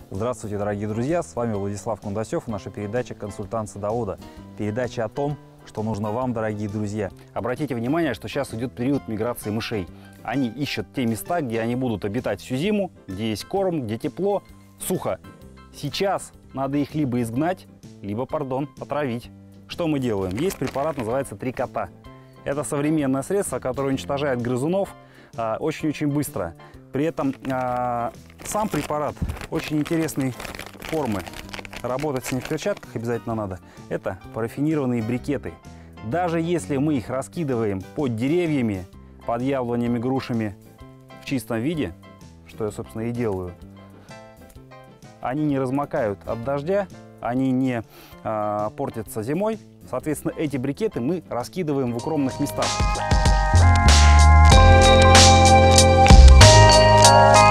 Здравствуйте, дорогие друзья, с вами Владислав Кундасев и наша передача «Консультант садовода». Передача о том, что нужно вам, дорогие друзья. Обратите внимание, что сейчас идет период миграции мышей. Они ищут те места, где они будут обитать всю зиму, где есть корм, где тепло, сухо. Сейчас надо их либо изгнать, либо, отравить. Что мы делаем? Есть препарат, называется «Трикота». Это современное средство, которое уничтожает грызунов очень-очень быстро. При этом сам препарат очень интересной формы. Работать с ним в перчатках обязательно надо. Это парафинированные брикеты. Даже если мы их раскидываем под деревьями, под яблонями, грушами в чистом виде, что я, собственно, и делаю, они не размокают от дождя, они не портятся зимой. Соответственно, эти брикеты мы раскидываем в укромных местах.